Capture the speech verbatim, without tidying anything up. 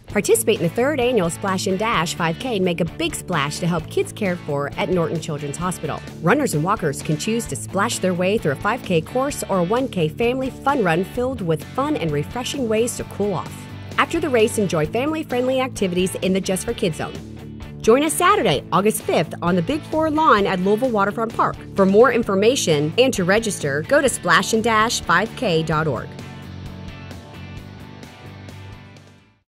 Participate in the third annual Splash and Dash five K and make a big splash to help kids cared for at Norton Children's Hospital. Runners and walkers can choose to splash their way through a five K course or a one K family fun run filled with fun and refreshing ways to cool off. After the race, enjoy family-friendly activities in the Just for Kids zone. Join us Saturday, August fifth on the Big Four lawn at Louisville Waterfront Park. For more information and to register, go to splash and dash five K dot org.